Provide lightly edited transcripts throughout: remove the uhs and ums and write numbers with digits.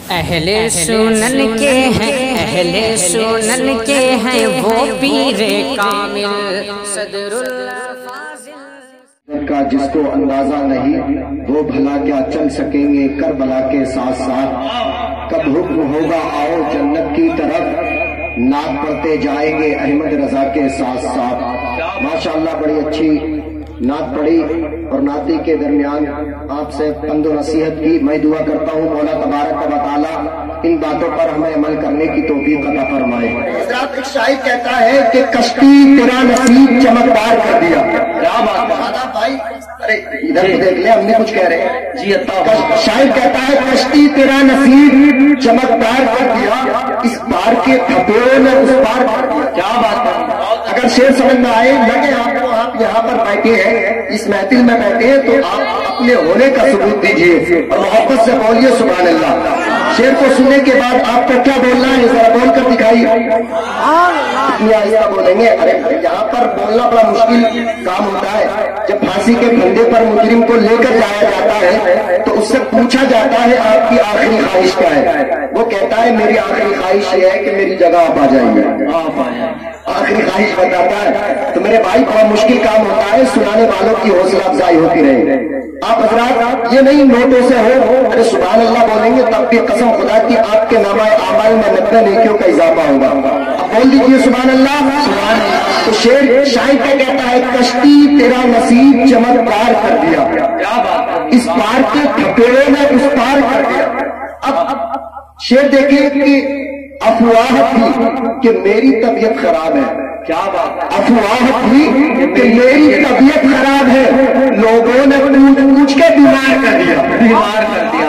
اہل سنن کے ہیں، اہل سنن کے ہیں وہ پیر کامل صدر الفاضل کا جس کو اندازہ نہیں وہ بھلا کیا چل سکیں گے کربلا کے ساتھ ساتھ۔ کب حکم ہوگا آؤ جنت کی طرف، نعت پڑھتے جائیں گے احمد رضا کے ساتھ ساتھ۔ ماشاءاللہ بڑی اچھی نعت پڑھی اور نعتی کے درمیان آپ سے پند و نصیحت کی۔ میں دعا کرتا ہوں مولا تبارک و تعالی ان باتوں پر ہمیں عمل کرنے کی توفیق عطا فرمائے۔ حضرات ایک شاعر کہتا ہے کہ کشتی تیرا نصیب چمکدار کر دیا۔ کیا بات ہے بھائی، ارے ادھر کو دیکھ لیں، ہم نے کچھ کہہ رہے ہیں جی۔ شاعر کہتا ہے کشتی تیرا نصیب چمکدار کر دیا، اس پار کے تھپیڑے میں اس پار کر دیا۔ کیا بات ہے۔ اگر شعر سمجھ میں آئے لگے آپ کو، آپ یہاں پر بیٹھے ہیں، اس محفل میں بیٹھے ہیں، تو آپ اپنے ہونے کا ثبوت دیجئے اور محبت سے بولیے سبحان اللہ۔ شعر کو سننے کے بعد آپ کو کیا بولنا ہے ذرا بول کر دکھائیے۔ اتنی آہستہ بولیں گے، ارے یہاں پر بولنا بڑا مشکل کام ہوتا ہے۔ جب پھانسی کے پھندے پر مجرم کو لے کر جایا جاتا ہے تو اس سے پوچھا جاتا ہے آپ کی آخری خواہش کیا ہے؟ وہ کہتا ہے میری آخری خواہش یہ ہے کہ میری جگہ آپ آ جائیے، آخری خواہش بتاتا ہے۔ تو میرے بھائی بڑا مشکل کام ہوتا ہے، سنانے والوں کی حوصلہ افزائی ہوتی رہے۔ آپ حضرات یہ نہیں نوٹوں سے ہو، ارے سبحان اللہ بولیں گے تب بھی قسم خدا کی آپ کے نامہ اعمال میں 90 نیکیوں کا اضافہ ہوگا۔ اب بول دیجیے سبحان اللہ سبحان اللہ۔ تو شاعر کیا کہتا ہے کشتی تیرا نصیب چمکدار کر دیا، اس پار کے تھپیڑے میں اس پار کر دیا۔ اب شعر دیکھیں کہ افواہ تھی کہ میری طبیعت خراب ہے۔ کیا بات۔ افواہ تھی کہ میری طبیعت خراب ہے، لوگوں نے پوچھ کے بیمار کر دیا، بیمار کر دیا۔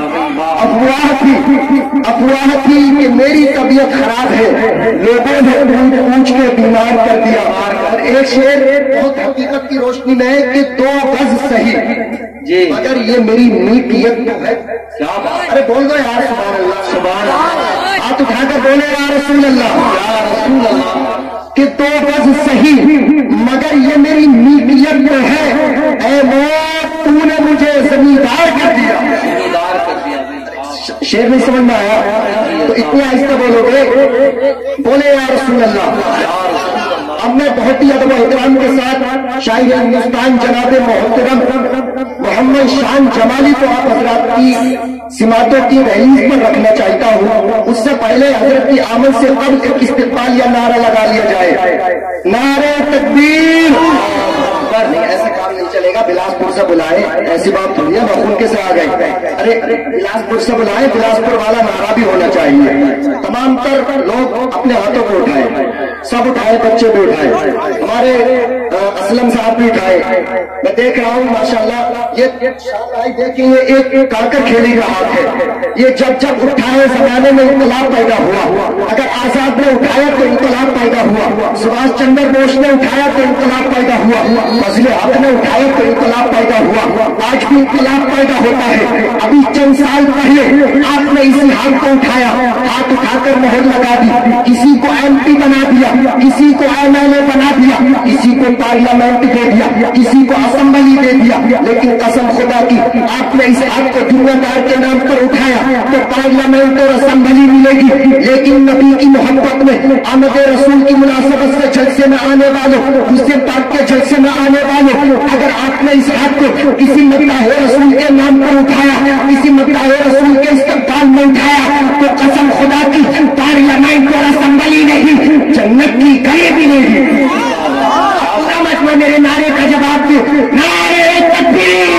افواہ تھی کہ میری طبیعت خراب ہے، لوگوں نے پوچھ کے بیمار کر دیا۔ اور ایک شعر بہت حقیقت کی روشنی میں ہے کہ 2 گز صحیح مگر یہ میری نیکیت تو ہے۔ کیا بات۔ ارے بول دو یار سبحان اللہ سبحان اللہ، ہاتھ اٹھا کر بولے یا رسول اللہ یا رسول اللہ، کہ 2 گز صحیح مگر یہ میری نیکیت تو ہے، اے موت تو نے مجھے زمیندار کر دیا۔ شعر نہیں سمجھ میں آیا تو اتنی آہستہ بولو گے، بولے یا رسول اللہ۔ اب میں بہت ہی ادب و احترام کے ساتھ شاعر ہندوستان جناب محترم محمد شان جمالی کو آپ حضرات کی سماعتوں کی رہائش پر رکھنا چاہتا ہوں۔ اس سے پہلے حضرت کی آمد سے قبل ایک استقبال یا نعرہ لگا لیا جائے، نعرہ تکبیر۔ نہیں ایسا کام نہیں چلے گا، بلاسپور سے بلائے، ایسی بات تھوڑی ہے بخون کے سے آ گئے۔ ارے بلاسپور سے بلائے، بلاسپور والا نعرہ بھی ہونا چاہیے۔ تمام تر لوگ اپنے ہاتھوں کو اٹھائے، سب اٹھائے، بچے بھی اٹھائے، ہمارے اسلم صاحب بھی اٹھائے۔ میں دیکھ رہا ہوں ماشاءاللہ یہ دیکھیں یہ ایک کاکر کھیلی کا ہاتھ ہے، یہ جب جب اٹھائے زمانے میں انقلاب پیدا ہوا۔ اگر آزاد نے اٹھایا تو انقلاب پیدا ہوا، سبھاش چندر بوس نے اٹھایا تو انقلاب پیدا ہوا، فضل حق نے اٹھایا تو انقلاب پیدا ہوا، آج بھی انقلاب پیدا ہوتا ہے۔ ابھی چند سال پہلے آپ نے اسی ہاتھ کو اٹھایا، ہاتھ اٹھا کر مہر لگا دی، کسی کو MP بنا دیا، کسی کو MLA بنا دیا، کسی کو پارلیمنٹ دے دیا، کسی کو اسمبلی دے دیا، لیکن قسم خدا کی آپ نے اس ہاتھ کو دنیا دار کے نام پر اٹھایا تو پارلیمنٹ اور اسمبلی ملے گی، لیکن نبی کی محبت میں آمد رسول کی مناسبت سے جلسے میں آنے والوں، حسین پاک کے جلسے میں آنے والوں، اگر آپ نے اس ہاتھ کو کسی مداح رسول کے نام پر اٹھایا، کسی مداح رسول کے استقبال میں اٹھایا تو قسم خدا کی پارلیمنٹ اور اسمبلی نہیں جنت کی گلی بھی نہیں۔ سمجھ میں میرے نعرے کا جواب دے، نعرے تکبیر،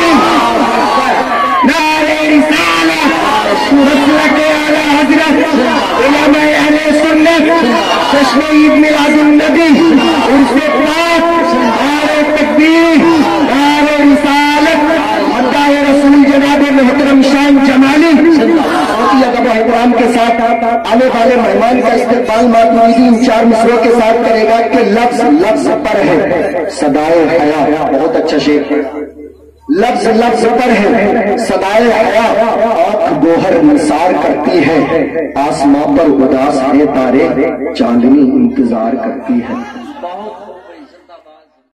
نعرے رسالت، رسول کے اعلی حضرت علماء اہل سنت، جشن عید میلاد النبی، عرس پاک، نعرے تکبیر، نعرے رسالت، مداح رسول جناب محترم شان جمالی۔ ادب و احترام کے ساتھ آنے والے مہمان کا استقبال ماتمیدی ان 4 مصروں کے ساتھ کرے گا کہ لفظ لفظ پر ہے صدائے حیا۔ بہت اچھا شعر، لفظ لفظ پر ہے صدائے حیا، آنکھ گوہر نثار کرتی ہے، آسماں پر اداس ہے تارے، چاندنی انتظار کرتی ہے۔